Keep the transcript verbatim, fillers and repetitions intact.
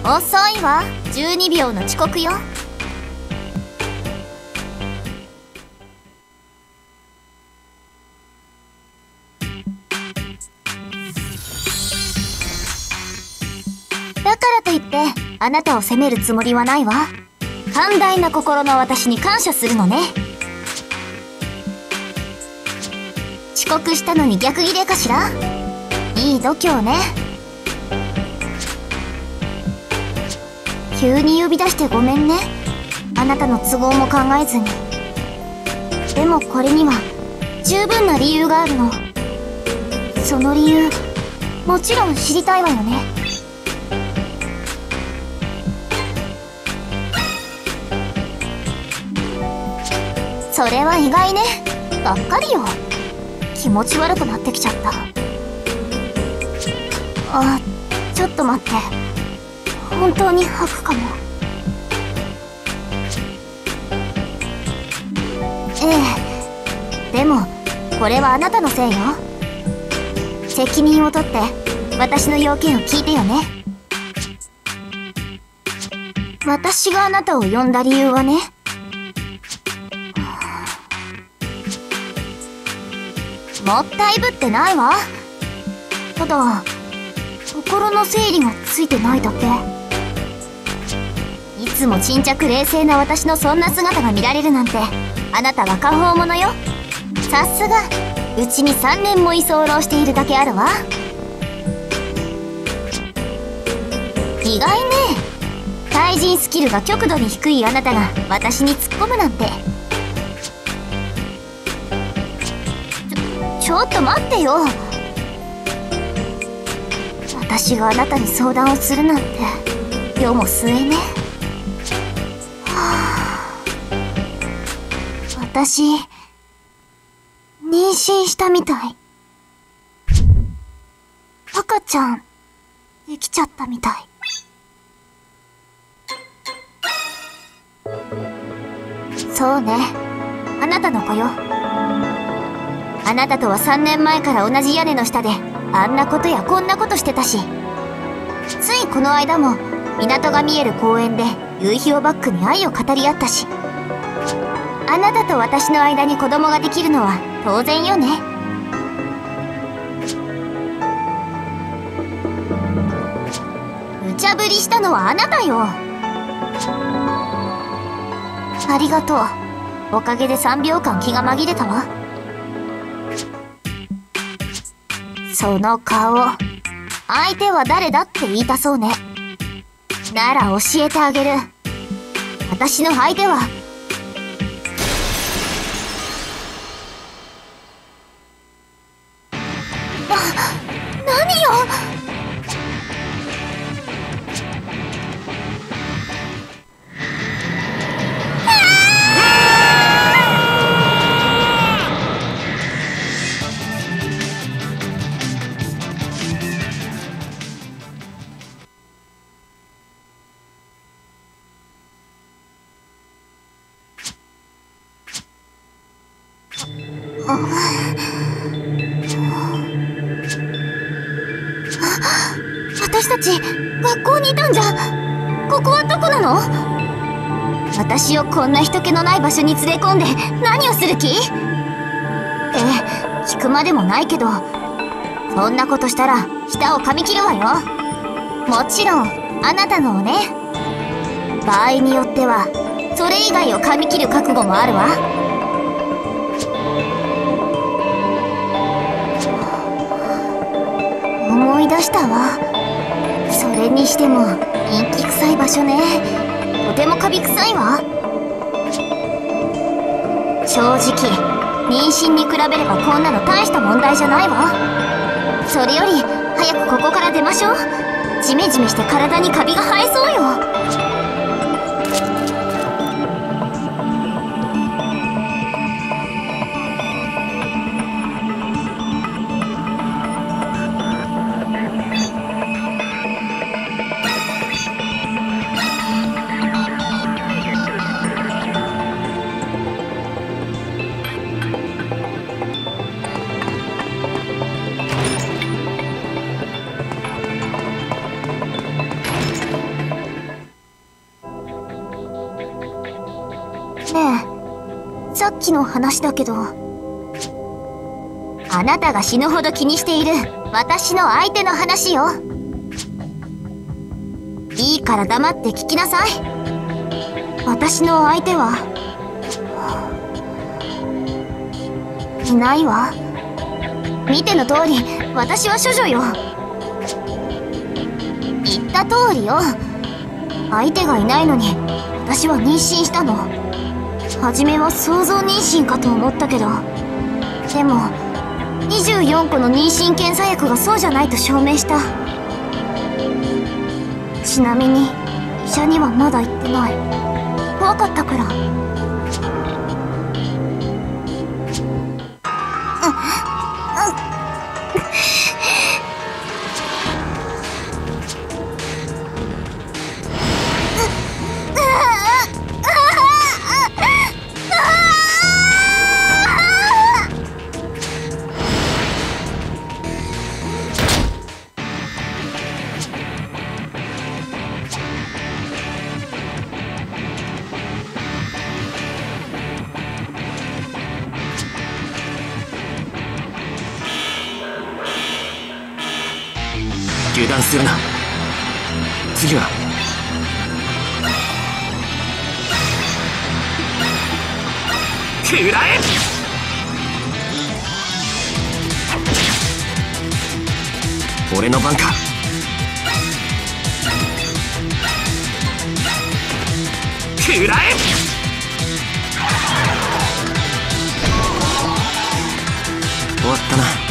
遅いわ。じゅうにびょうの遅刻よ。だからといってあなたを責めるつもりはないわ。寛大な心の私に感謝するのね。遅刻したのに逆ギレかしら。いい度胸ね。急に呼び出してごめんね。あなたの都合も考えずに。でもこれには十分な理由があるの。その理由もちろん知りたいわよね。それは意外ね。がっかりよ。気持ち悪くなってきちゃった。あ、ちょっと待って。本当に吐くかも。ええ。でもこれはあなたのせいよ。責任を取って私の要件を聞いてよね。私があなたを呼んだ理由はね、もったいぶってないわ。ただ心の整理がついてないだけ。いつも沈着冷静な私のそんな姿が見られるなんて、あなたは過保物よ。さすがうちにさんねんも居候しているだけあるわ。意外ね。対人スキルが極度に低いあなたが私に突っ込むなんて。ちょっと待ってよ。私があなたに相談をするなんて世も末ね。はあ、私妊娠したみたい。赤ちゃんできちゃったみたい。そうね、あなたの子よ。あなたとはさんねんまえから同じ屋根の下であんなことやこんなことしてたし、ついこの間も港が見える公園で夕日をバックに愛を語り合ったし、あなたと私の間に子供ができるのは当然よね。無茶ぶりしたのはあなたよ。ありがとう。おかげでさんびょうかん気が紛れたわ。その顔、相手は誰だって言いたそうね。なら教えてあげる。私の相手はな、何よ。私たち学校にいたんじゃ。ここはどこなの？私をこんな人気のない場所に連れ込んで何をする気？ええ、聞くまでもないけど、そんなことしたら舌を噛み切るわよ。もちろんあなたのをね。場合によってはそれ以外を噛み切る覚悟もあるわ。思い出したわ。それにしても陰気臭い場所ね。とてもカビ臭いわ。正直妊娠に比べればこんなの大した問題じゃないわ。それより早くここから出ましょう。ジメジメして体にカビが生えそうよ。 ねえ、さっきの話だけど、あなたが死ぬほど気にしている私の相手の話よ。いいから黙って聞きなさい。私の相手はいないわ。見ての通り私は処女よ。言った通りよ。相手がいないのに私は妊娠したの。初めは想像妊娠かと思ったけど、でもにじゅうよんこの妊娠検査薬がそうじゃないと証明した。ちなみに医者にはまだ行ってない。怖かったから。 油断するな。次は食らえ。俺の番か。食らえ。終わったな。